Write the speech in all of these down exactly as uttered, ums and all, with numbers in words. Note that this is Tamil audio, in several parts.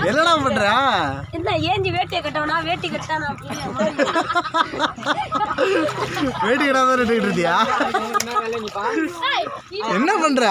என்னடா பண்ற? என்ன ஏஞ்சி வேட்டியை கட்டவனா வேட்டி கட்டானா வேட்டி கட்டாத நின்னுட்டு இருந்தியா? என்ன பண்ற?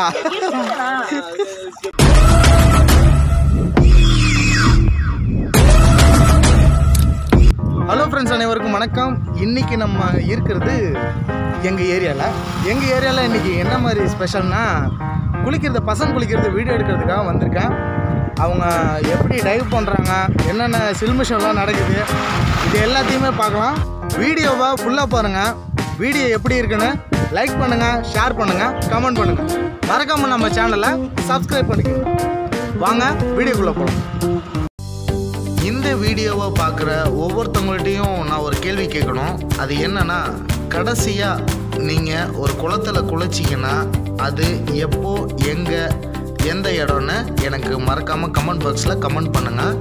ஹலோ ஃப்ரெண்ட்ஸ், அனைவருக்கும் வணக்கம். இன்னைக்கு நம்ம இருக்கிறது எங்கள் ஏரியாவில் எங்கள் ஏரியாவில் இன்றைக்கி என்ன மாதிரி ஸ்பெஷல்னா, குளிக்கிறது பசங்க குளிக்கிறது வீடியோ எடுக்கிறதுக்காக வந்திருக்கேன். அவங்க எப்படி டைவ் பண்ணுறாங்க, என்னென்ன சில்மிஷன்லாம் நடக்குது, இது எல்லாத்தையுமே பார்க்கலாம். வீடியோவை ஃபுல்லாக பாருங்கள். வீடியோ எப்படி இருக்குன்னு லைக் பண்ணுங்கள், ஷேர் பண்ணுங்கள், கமெண்ட் பண்ணுங்கள். மறக்காமல் நம்ம சேனலை சப்ஸ்கிரைப் பண்ணிக்கோங்க. வாங்க வீடியோக்குள்ளே போகலாம். இந்த வீடியோவை பார்க்குற ஒவ்வொருத்தவங்கள்ட்டையும் நான் ஒரு கேள்வி கேட்கணும். அது என்னன்னா, கடைசியாக நீங்கள் ஒரு குளத்தில் குளிச்சிங்கன்னா அது எப்போ, எங்கே, எந்த இடம்னு எனக்கு மறக்காமல் கமெண்ட் பாக்ஸில் கமெண்ட் பண்ணுங்கள்.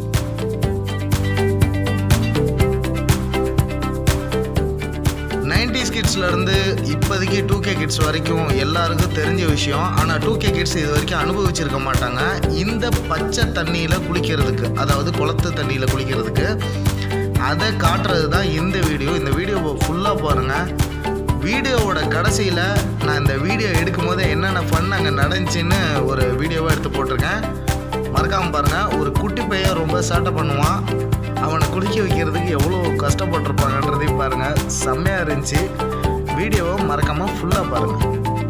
நைன்டிஸ் கிட்ஸ்லேருந்து இப்போதைக்கு டூ கே கிட்ஸ் வரைக்கும் எல்லாருக்கும் தெரிஞ்ச விஷயம். ஆனால் டூ கே கிட்ஸ் இது வரைக்கும் அனுபவிச்சிருக்க மாட்டாங்க. இந்த பச்சை தண்ணியில் குளிக்கிறதுக்கு, அதாவது குளத்து தண்ணியில் குளிக்கிறதுக்கு, அதை காட்டுறது தான் இந்த வீடியோ. இந்த வீடியோவை ஃபுல்லாக பாருங்கள். வீடியோவோட கடைசியில் நான் இந்த வீடியோ எடுக்கும் போது என்னென்ன ஃபன் அங்கே நடந்துச்சின்னு ஒரு வீடியோவாக எடுத்து போட்டிருக்கேன். மறக்காமல் பாருங்கள். ஒரு குட்டி பையன் ரொம்ப சேட்டை பண்ணுவான். அவனை குளிக்க வைக்கிறதுக்கு எவ்வளோ கஷ்டப்பட்டிருப்பாங்கன்றதையும் பாருங்கள். செம்மையாக இருந்துச்சு. வீடியோவை மறக்காமல் ஃபுல்லாக பாருங்கள்.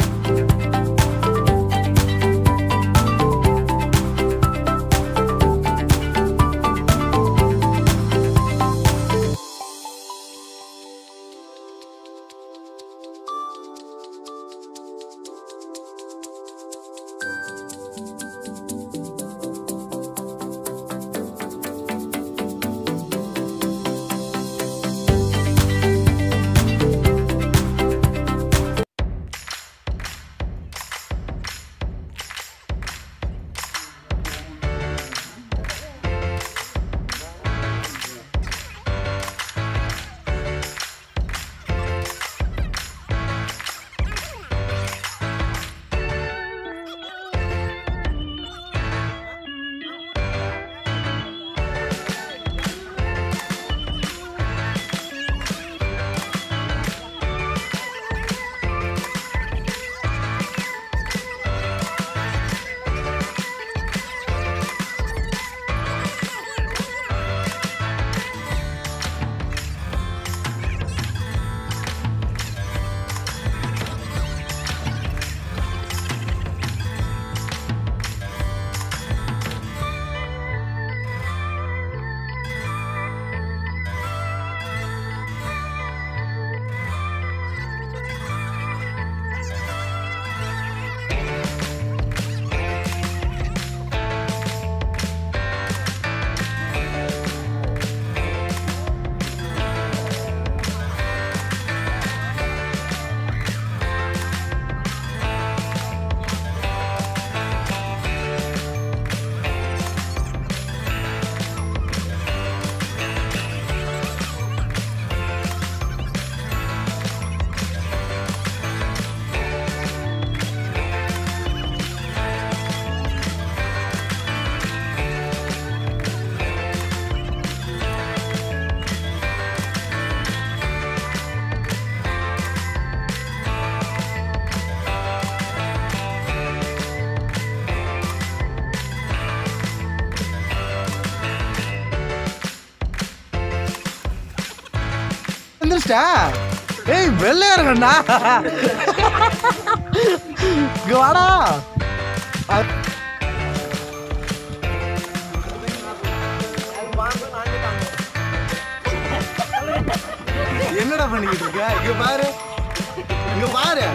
ஏய், வெள்ளையா இருக்கண்டா. இங்க வாடா. என்னடா பண்ணிக்கிட்டு இருக்க? இங்க பாரு, இங்க பாரு.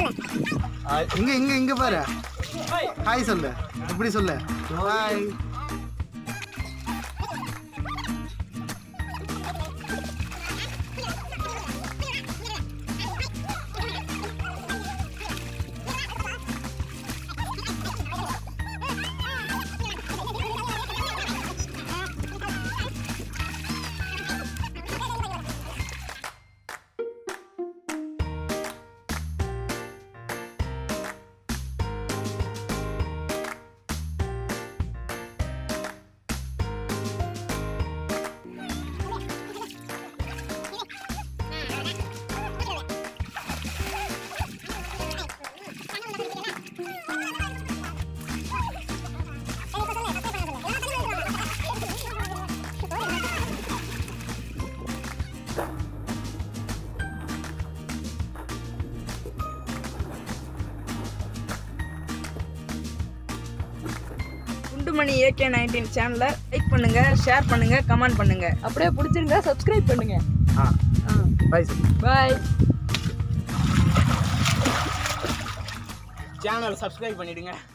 இங்க இங்க இங்க பாரு ஹாய் சொல்லு இப்படி சொல்லு ஹாய் குண்டுமணி ஏகே நைன்டீன் சேனலை லைக் பண்ணுங்க, ஷேர் பண்ணுங்க, கமெண்ட் பண்ணுங்க. அப்படியே பிடிச்சிருந்தா சப்ஸ்கிரைப் பண்ணுங்க. ஆ பை பாய். சேனல் சப்ஸ்கிரைப் பண்ணிடுங்க.